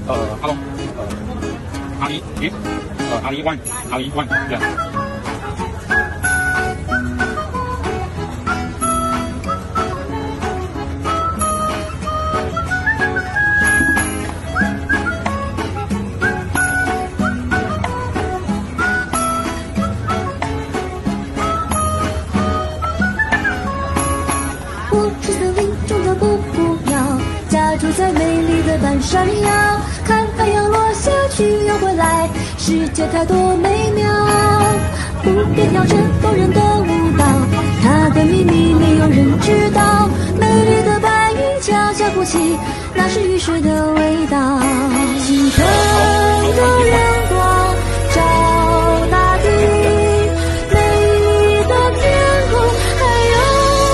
，hello，阿里1，阿里1，这样。 我是森林中的布谷鸟，家住在美丽的半山腰，看太阳落下去又回来，世界太多美妙。蝴蝶跳着动人的舞蹈，它的秘密没有人知道。美丽的白云悄悄哭泣，那是雨水的味道。清晨的阳光照大地，美丽的天空还有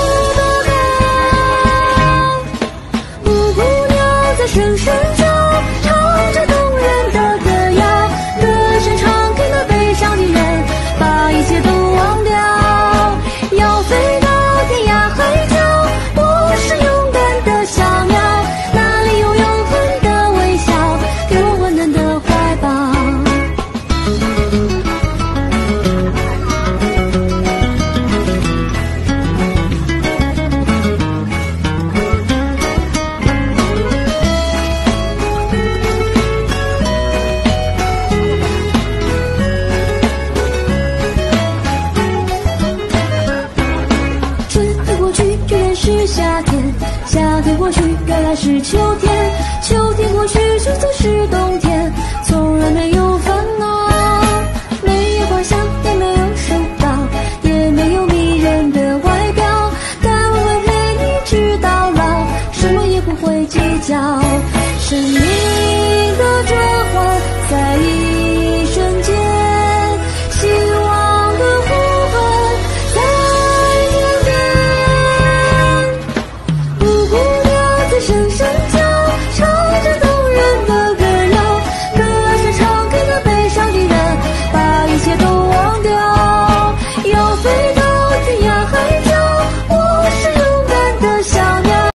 深深中唱着动人的歌谣，歌声唱给那悲伤的人，把一切都忘掉。要飞到天涯海角，我是勇敢的小鸟，那里有永恒的微笑，给我温暖的怀抱。夏天，夏天过去，原来是秋天，秋天过去，就总是冬天，从来没有烦恼，没有幻想，也没有手到，也没有迷人的外表，但我会陪你直到老，什么也不会计较，生命